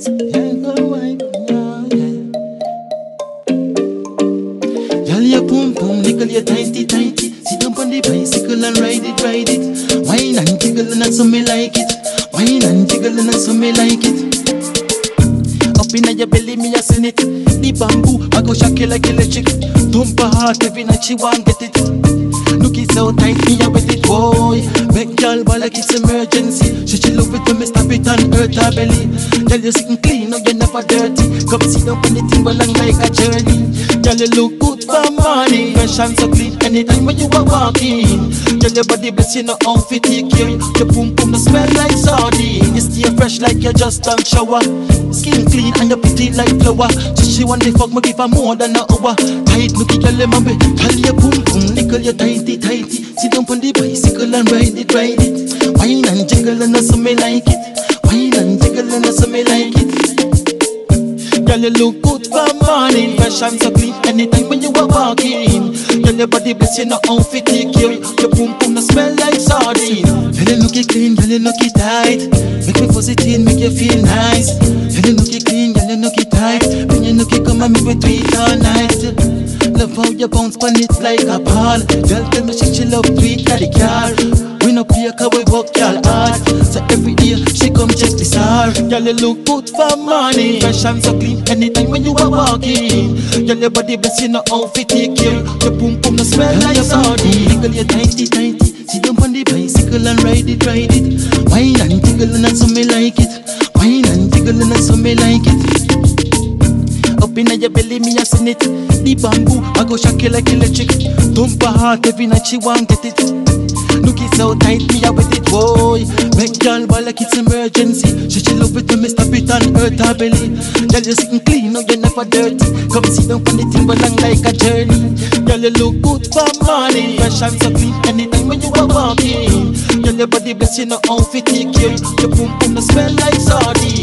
Yeah, go wine, yeah, yeah. Girl, your boom boom, nickel, your tighty tighty. Sit down on the bicycle and ride it, ride it. Wine and jiggle and so me like it. Wine and jiggle and so me like it. Up inna your belly, me a send it. The bamboo, I go shock you like electric. Dump her heart every night, she want get it. Look it so tight, me a wet it, boy. Make y'all ball like it's emergency. She love it when me stop it and hurt her belly. Girl, you sitting clean, no you never dirty. Come sit down on the thing, well, like a journey. Girl, you look good for money. Fresh and so clean, anytime when you are walking. Girl, your body bless, you know outfit take care. Your boom boom no smell like sardine. You stay fresh like you just done shower. Skin clean and you pretty like flower. So she want the fuck me give her more than an hour. Tight, looky girl, you mommy. Girl, your boom boom, nickel, you tighty tighty. Sit down on the bicycle and ride it, ride it. Wine and jiggle and so me like it. Wine and jiggle and so me like it. Girl, you look good for morning. Fresh and so clean, anytime when you are walking. Girl, your body bless, you know outfit take care. Your boom boom no smell like sardine. Girl, you look it clean, girl, you look it tight. Make me fuzzy teen, make you feel nice. Girl, you look it clean, girl, you look it tight. When you look it, come and make me tweet all night. Love how you bounce on it like a ball. Girl, tell me she love tweet at the car. We no play cause we work y'all hard. So every day she come check the star. Girl, you look good for money. Fresh and so clean, anytime when you are walking. Girl, your body bless, you know outfit take care. Your boom boom no smell like sardine. Girl, you tighty tighty. Sit down on the bicycle and ride it, ride it. Wine and jiggle and so me like it. Wine and jiggle and so me like it. Up inna your belly, me a send it. The bamboo, I go shock you like electric. Dump her heart every night, she want get it. Look it so tight, me a wet it, boy. Make y'all ball like it's emergency. She love it when me stop it and hurt her belly. Girl, you sitting clean, no you never dirty. Come sit down on the thing, but long like a journey. Girl, you look good for morning. Fresh and so clean, anytime when you are walking. Girl, your body bless, you know outfit take care. Your boom boom no smell like sardine.